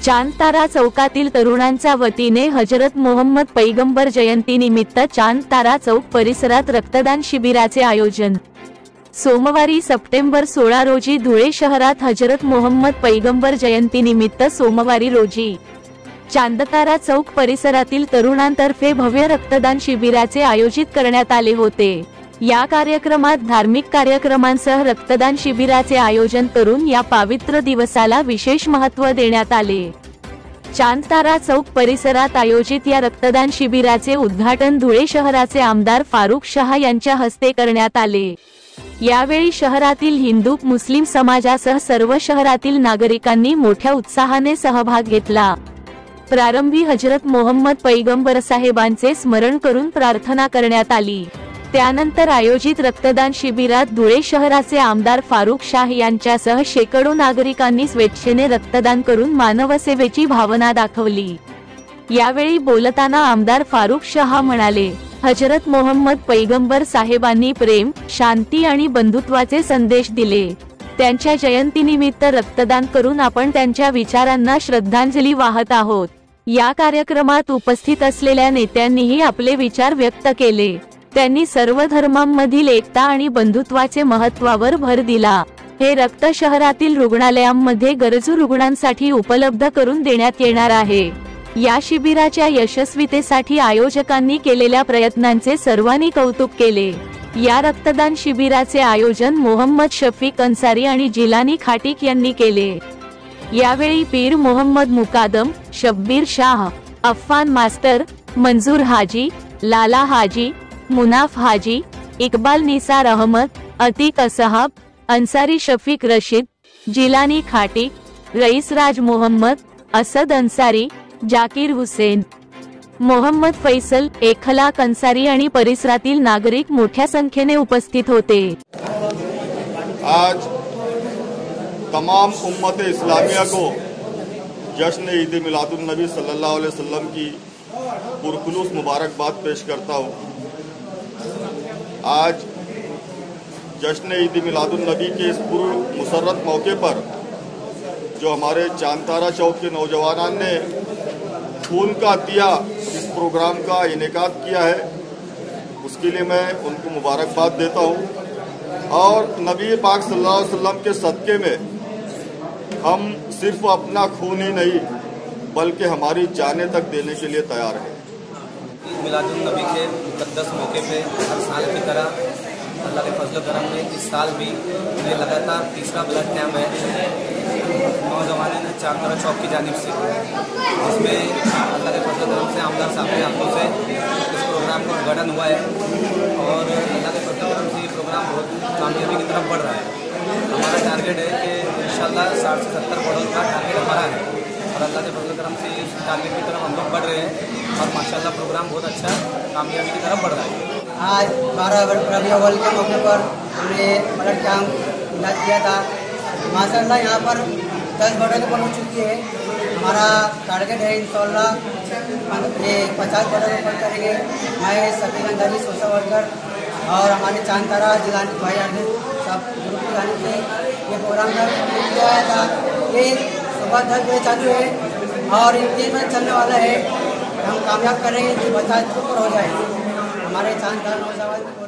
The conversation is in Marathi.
चांद तारा चौकातील तरुणांच्या वतीने हजरत मोहम्मद पैगंबर जयंतीनिमित्त चांद तारा चौक परिसरात रक्तदान शिबिराचे आयोजन। सोमवारी सप्टेंबर 16 रोजी धुळे शहरात हजरत मोहम्मद पैगंबर जयंतीनिमित्त सोमवारी रोजी चांदतारा चौक परिसरातील तरुणांतर्फे भव्य रक्तदान शिबिराचे आयोजित करण्यात आले होते। या कार्यक्रमात धार्मिक कार्यक्रमांसह रक्तदान शिबिराचे आयोजन करून या पवित्र दिवसाला विशेष महत्त्व देण्यात आले। चांदतारा चौक परिसरात आयोजित या रक्तदान शिबिराचे उद्घाटन धुळे शहराचे आमदार फारुख शाह यांच्या हस्ते करण्यात आले। यावेळी शहरातील हिंदू मुस्लिम समाजासह सर्व शहरातील नागरिकांनी मोठ्या उत्साहाने सहभाग घेतला। प्रारंभी हजरत मोहम्मद पैगंबर साहेबांचे स्मरण करून प्रार्थना करण्यात आली। त्यानंतर आयोजित रक्तदान शिबिरात धुळे शहराचे आमदार फारुख शाह यांच्यासह शेकडो नागरिकांनी स्वेच्छेने रक्तदान करून मानवसेवेची भावना दाखवली। यावेळी बोलताना आमदार फारुख शाह म्हणाले, हजरत मोहम्मद पैगंबर साहेबांनी प्रेम, शांती आणि बंधुत्वाचे संदेश दिले। त्यांच्या जयंतीनिमित्त रक्तदान करून आपण त्यांच्या विचारांना श्रद्धांजली वाहत आहोत। या कार्यक्रमात उपस्थित असलेल्या नेत्यांनीही आपले विचार व्यक्त केले। त्यांनी सर्व धर्मांमधील एकता आणि बंधुत्वाचे महत्त्वावर भर दिला। हे रक्त शहरातील रुग्णालयांमध्ये गरजू रुग्णांसाठी उपलब्ध करून देण्यात येणार आहे। या शिबिराच्या यशस्वीतेसाठी आयोजकांनी केलेल्या प्रयत्नांचे सर्वांनी कौतुक केले। या रक्तदान शिबिराचे आयोजन मोहम्मद शफीक अन्सारी आणि जिलानी खाटिक यांनी केले। यावेळी पीर मोहम्मद मुकादम, शब्बीर शाह, अफान मास्टर, मंजूर हाजी, लाला हाजी, मुनाफ हाजी, इकबाल निसार अहमद, अतीक असहाब, अन्सारी शफीक रशीद, जिलानी खाटिक, रईस राज मोहम्मद, असद अन्सारी, जाकीर हुसेन, मोहम्मद फैसल, एखलाक अन्सारी आणि परिसरातील नागरिक मोठ्या संख्येने उपस्थित होते। आज तमाम उम्मत इस्लामिया को जश्न ईद मिलादुन नबी सल्लल्लाहु अलैहि वसल्लम की पुरखुलूस मुबारकबाद पेश करता हूँ। आज जश्न ईद मिलादुन नबी के इस मुसर्रत मौके पर जो हमारे चांदतारा चौक के नौजवानों ने खून का अतिया इस प्रोग्राम का इनेकाद किया है, उसके लिए मैं उनको मुबारकबाद देता हूँ। और नबी पाक सल्लल्लाहु अलैहि वसल्लम के सदक़े में हम सिर्फ अपना खून ही नहीं बल्कि हमारी जानें तक देने के लिए तैयार हैं। ईद मिलादुन नबी के मुक़द्दस मौके पे हर साल की तरह अल्लाह के फजल करम में इस साल भी ये लगातार तीसरा ब्लड कैंप है नौजवानों ने चांदतारा चौक की जानिब से, जिसमें अल्लाह के फजल करम से आमदार साहब के हाथों से इस प्रोग्राम का उद्घाटन हुआ है और अल्लाह के फजल करम से ये प्रोग्राम बहुत कामयाबी की तरफ बढ़ रहा है। हमारा टारगेट है कि इंशाल्लाह 60 से 70 करोड़ का टारगेट हमारा है और अल्लाह के फजल करम से इस टारगेट की तरफ हम लोग बढ़ रहे हैं और माशाल्लाह प्रोग्राम बहुत अच्छा कामयाबी की तरफ बढ़ रहा है। आज 12 रबीउल अव्वल के मौके पर हमने ब्लड कैंप इलाज किया था। माशाल्लाह यहाँ पर 10 बोतलें बन चुकी है। हमारा टारगेट है इंशाल्लाह ये 50 बोतलें बन करेंगे। मैं शफीक अन्सारी सोशल वर्कर और हमारे चांदतारा जिलानी भाई आने सब ग्रुप की जाने से ये प्रोग्राम किया था। ये सुबह 10 बजे चालू है और 3 बजे चलने वाला है। हम कामयाब करेंगे कि 50 ऊपर हो जाए। हमारे चांदतारा नौजवान